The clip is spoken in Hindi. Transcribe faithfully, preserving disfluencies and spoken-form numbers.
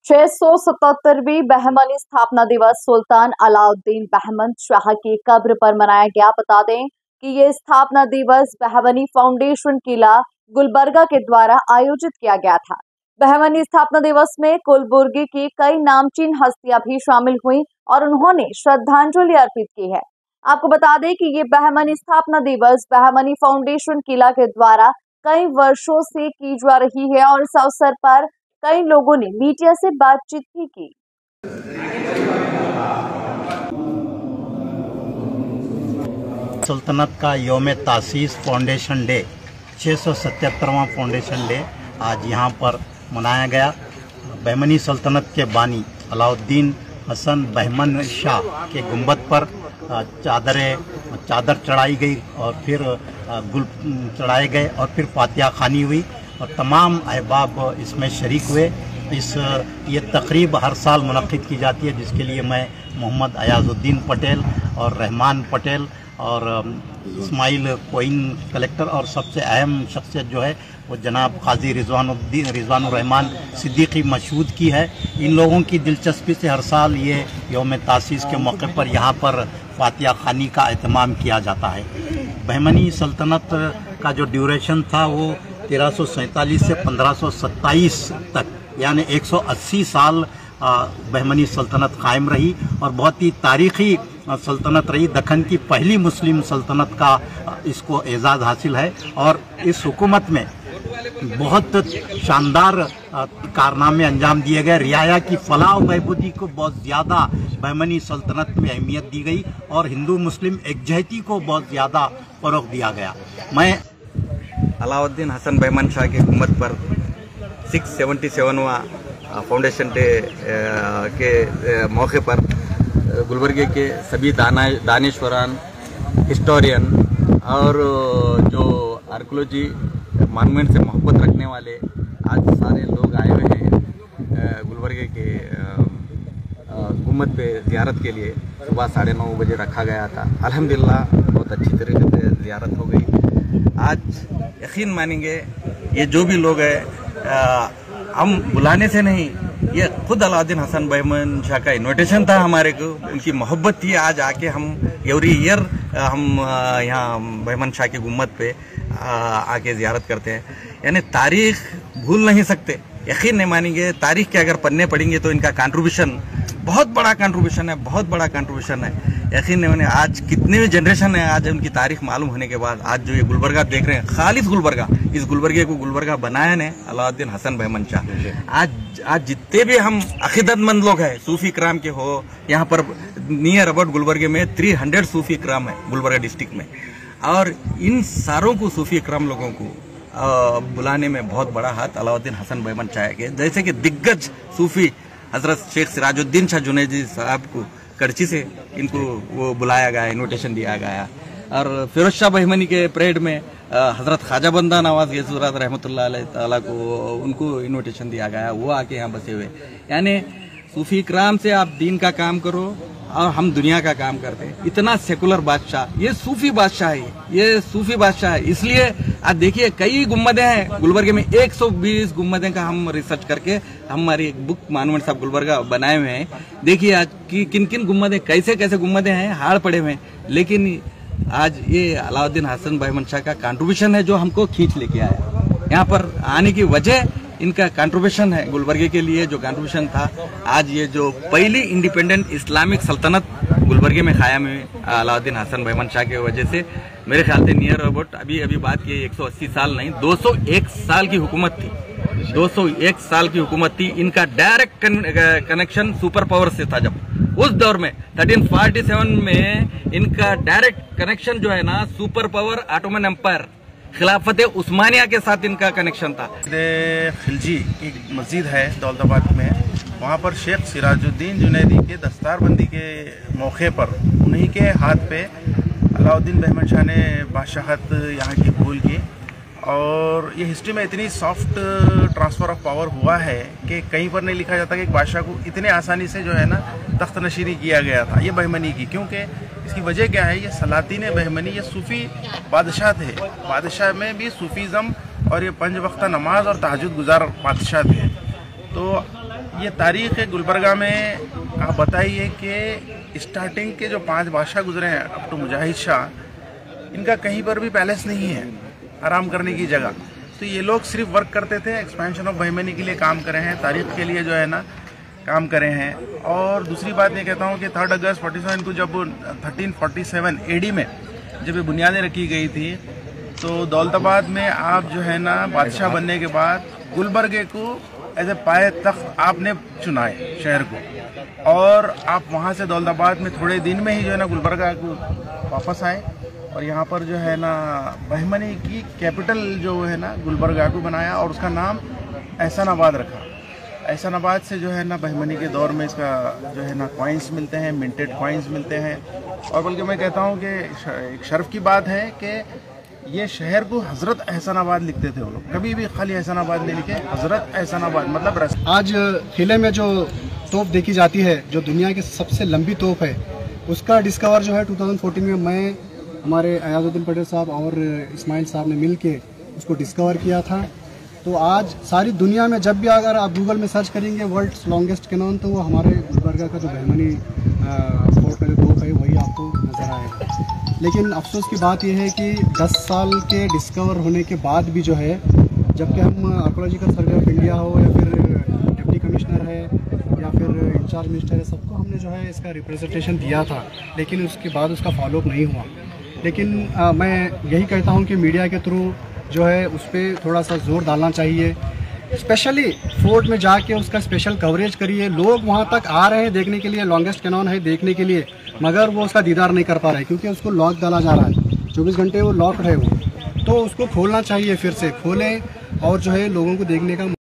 छह सौ सतहत्तरवीं बहमनी स्थापना दिवस सुल्तान अलाउद्दीन बहमन शाह की कब्र पर मनाया गया। बता दें कि ये स्थापना दिवस बहमनी फाउंडेशन किला गुलबर्गा के द्वारा आयोजित किया गया था। बहमनी स्थापना दिवस में कलबुर्गी की कई नामचीन हस्तियां भी शामिल हुई और उन्होंने श्रद्धांजलि अर्पित की है। आपको बता दें कि ये बहमनी स्थापना दिवस बहमनी फाउंडेशन किला के द्वारा कई वर्षों से की जा रही है और इस अवसर पर कई लोगों ने मीडिया से बातचीत भी की। सल्तनत का यौम तासीस फाउंडेशन डे छह सौ सतहत्तरवां फाउंडेशन डे आज यहाँ पर मनाया गया। बहमनी सल्तनत के बानी अलाउद्दीन हसन बहमन शाह के गुंबद पर चादरें चादर चढ़ाई गई और फिर गुल चढ़ाए गए और फिर फातिहा खानी हुई और तमाम अहबाब इसमें शरीक हुए। इस ये तकरीब हर साल मुनक़्क़िद की जाती है, जिसके लिए मैं मोहम्मद अयाज़ुद्दीन पटेल और रहमान पटेल और इस्माइल कोइन कलेक्टर और सबसे अहम शख्सियत जो है वो जनाब काजी रिजवानुद्दीन रिजवानुर रहमान सिद्दीकी मशहूद की है। इन लोगों की दिलचस्पी से हर साल ये यौम तासीस के मौके पर यहाँ पर फातिहा खानी का एहतमाम किया जाता है। बहमनी सल्तनत का जो ड्यूरेशन था वो तेरह सौ सैंतालीस से पंद्रह सौ सत्ताईस तक यानी एक सौ अस्सी साल बहमनी सल्तनत कायम रही और बहुत ही तारीख़ी सल्तनत रही। दक्खन की पहली मुस्लिम सल्तनत का इसको एजाज़ हासिल है और इस हुकूमत में बहुत शानदार कारनामे अंजाम दिए गए। रियाया की फलाह व बहबूदी को बहुत ज़्यादा बहमनी सल्तनत में अहमियत दी गई और हिंदू मुस्लिम एकजहती को बहुत ज़्यादा फ़रोग़ दिया गया। मैं अलाउद्दीन हसन बहमन शाह की हुकूमत पर सिक्स सेवेंटी सेवनवा फाउंडेशन डे के मौके पर गुलबर्गे के सभी दाना दानिश्वरान हिस्टोरियन और जो आर्कोलॉजी मानूमेंट से मोहब्बत रखने वाले आज सारे लोग आए हुए हैं गुलबर्गे के गुम्बद पे ज़ियारत के लिए। सुबह साढ़े नौ बजे रखा गया था। अल्हम्दुलिल्लाह बहुत अच्छी तरीके से ज़ियारत हो गई। आज यकीन मानेंगे ये जो भी लोग हैं हम बुलाने से नहीं, ये खुद अलाउद्दीन हसन बहमन शाह का इन्विटेशन था हमारे को, उनकी मोहब्बत थी। आज आके हम एवरी ईयर हम यहाँ बहमन शाह के गुम्बद पे आके ज़ियारत करते हैं। यानी तारीख़ भूल नहीं सकते, यकीन नहीं मानेंगे। तारीख़ के अगर पन्ने पढ़ेंगे तो इनका कंट्रीब्यूशन बहुत बड़ा कंट्रीब्यूशन है, बहुत बड़ा कंट्रीब्यूशन है। यकीन नहीं माने आज कितने भी जनरेशन है, आज उनकी तारीख मालूम होने के बाद आज जो ये गुलबर्गा देख रहे हैं, खालिद गुलबर्गा, इस गुलबर्गे को गुलबर्गा बनाया ने अलाउद्दीन हसन बहमन शाह। आज आज जितने भी हम अकीदतमंद लोग हैं, सूफी कराम के हो, यहाँ पर नियर अबाउट गुलबर्गे में थ्री हंड्रेड सूफी कराम है गुलबर्गा डिस्ट्रिक्ट में, और इन सारों को सूफी कराम लोगों को आ, बुलाने में बहुत बड़ा हाथ अलाउद्दीन हसन बहमन शाह के, जैसे कि दिग्गज सूफी हजरत शेख सिराजुद्दीन शाह जुनैदी साहब को करची से इनको वो बुलाया गया, इन्विटेशन दिया गया। और फिरोज शाह बहमनी के परेड में हजरत ख्वाजा बंदा नवाज गैसूरत रहमतुल्लाह अलैह ताला को उनको इन्विटेशन दिया गया, वो आके यहाँ बसे हुए। यानी सूफी कराम से आप दीन का काम करो और हम दुनिया का काम करते हैं। इतना सेकुलर बादशाह, ये सूफी बादशाह है, ये सूफी बादशाह है। इसलिए आज देखिए कई गुम्बदें हैं गुलबर्गे में, एक सौ बीस गुम्बदें का हम रिसर्च करके हमारी एक बुक मानूमेंट साहब गुलबर्गा बनाए हुए हैं। देखिए आज कि किन किन गुम्बदें, कैसे कैसे गुम्बदें हैं, हाड़ पड़े हुए हैं, लेकिन आज ये अलाउद्दीन हसन बहमन शाह का कंट्रीब्यूशन है जो हमको खींच लेके आया। यहाँ पर आने की वजह इनका कंट्रीब्यूशन है गुलबर्गे के लिए, जो कंट्रीब्यूशन था। आज ये जो पहली इंडिपेंडेंट इस्लामिक सल्तनत गुलबर्गे में कायम है अलाउद्दीन हसन बहमन शाह की वजह से, मेरे ख्याल से नियर अबाउट अभी अभी बात की एक सौ अस्सी साल नहीं, दो सौ एक साल की हुकूमत थी, दो सौ एक साल की हुकूमत थी। इनका डायरेक्ट कनेक्शन सुपर पावर से था। जब उस दौर में तेरह सौ सैंतालीस में इनका डायरेक्ट कनेक्शन जो है ना, सुपर पावर ऑटोमन एम्पायर खिलाफत उस्मानिया के साथ इनका कनेक्शन था। खिलजी की मस्जिद है दौलताबाद में, वहाँ पर शेख सिराजुद्दीन जुनैदी के दस्तारबंदी के मौके पर उन्हीं के हाथ पे अलाउद्दीन बहमन शाह ने बादशाहत यहाँ की भूल की, और ये हिस्ट्री में इतनी सॉफ्ट ट्रांसफ़र ऑफ पावर हुआ है कि कहीं पर नहीं लिखा जाता कि एक बादशाह को इतने आसानी से जो है ना तख्त नशीनी किया गया था, ये बहमनी की। क्योंकि इसकी वजह क्या है, ये सलातीन बहमनी ये सूफ़ी बादशाह थे, बादशाह में भी सूफ़ीज़म और ये पंज वक्ता नमाज और तहज्जुद गुजार बादशाह थे। तो ये तारीख है गुलबर्गा में। आप बताइए कि स्टार्टिंग के जो पांच बादशाह गुजरे हैं अप टू मुजाहिद शाह, इनका कहीं पर भी पैलेस नहीं है आराम करने की जगह। तो ये लोग सिर्फ वर्क करते थे, एक्सपेंशन ऑफ बहमनी के लिए काम करे हैं, तारीख के लिए जो है ना काम करे हैं। और दूसरी बात ये कहता हूँ कि थर्ड अगस्त फोर्टी सेवन को जब थर्टीन फोर्टी सेवन एडी में जब ये बुनियादें रखी गई थी, तो दौलताबाद में आप जो है ना बादशाह बनने के बाद गुलबर्गे को एज ए पाए तख्त आपने चुनाए शहर को, और आप वहाँ से दौलताबाद में थोड़े दिन में ही जो है ना गुलबर्गा को वापस आए और यहाँ पर जो है ना बहमनी की कैपिटल जो है ना गुलबर्गा को बनाया और उसका नाम एहसानाबाद रखा। एहसानाबाद से जो है ना बहमनी के दौर में इसका जो है ना कॉइन्स मिलते हैं, मिंटेड कॉइन्स मिलते हैं। और बल्कि मैं कहता हूँ कि एक शर्फ की बात है कि ये शहर को हजरत एहसानाबाद लिखते थे वो लोग, कभी भी खाली एहसानाबाद नहीं लिखे, हजरत एहसानाबाद मतलब रस। आज किले में जो तोप देखी जाती है, जो दुनिया की सबसे लंबी तोप है, उसका डिस्कवर जो है टू थाउजेंड फोर्टीन में मैं, हमारे अयाजुद्दीन पटेल साहब और इस्माइल साहब ने मिल के उसको डिस्कवर किया था। तो आज सारी दुनिया में जब भी अगर आप गूगल में सर्च करेंगे वर्ल्ड्स लॉन्गेस्ट कैनॉन, तो वो हमारे गुलबर्गा का जो बहमनी फोर्ट का जो तोप है वही आपको नज़र आएगा। लेकिन अफसोस की बात यह है कि दस साल के डिस्कवर होने के बाद भी जो है, जबकि हम आर्कोलॉजिकल सर्वे ऑफ इंडिया हो या फिर डिप्टी कमिश्नर है या फिर इंचार्ज मिनिस्टर है, सबको हमने जो है इसका रिप्रेजेंटेशन दिया था, लेकिन उसके बाद उसका फॉलोअप नहीं हुआ। लेकिन आ, मैं यही कहता हूँ कि मीडिया के थ्रू जो है उस पर थोड़ा सा जोर डालना चाहिए, स्पेशली फोर्ट में जाके उसका स्पेशल कवरेज करिए। लोग वहाँ तक आ रहे हैं देखने के लिए, लॉन्गेस्ट कैनॉन है देखने के लिए, मगर वो उसका दीदार नहीं कर पा रहे क्योंकि उसको लॉक डाला जा रहा है, चौबीस घंटे वो लॉक है वो। तो उसको खोलना चाहिए, फिर से खोलें और जो है लोगों को देखने का